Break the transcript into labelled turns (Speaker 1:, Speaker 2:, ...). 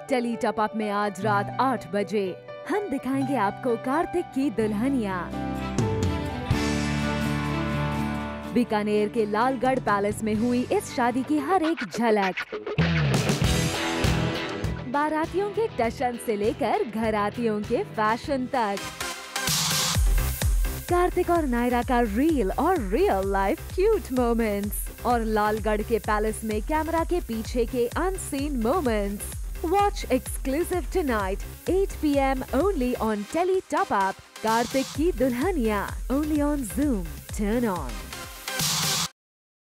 Speaker 1: Tele top up में आज रात 8 बजे हम दिखाएंगे आपको कार्तिक की दुल्हनिया। बीकानेर के लालगढ़ पैलेस में हुई इस शादी की हर एक झलक, बारातियों के टशन से लेकर घरातियों के फैशन तक, कार्तिक और नायरा का रियल लाइफ क्यूट मोमेंट्स और लालगढ़ के पैलेस में कैमरा के पीछे के unseen moments. Watch exclusive tonight 8 p.m. only on Telly Top Up. Kartik Ki Dulhaniya only on Zoom. Turn on.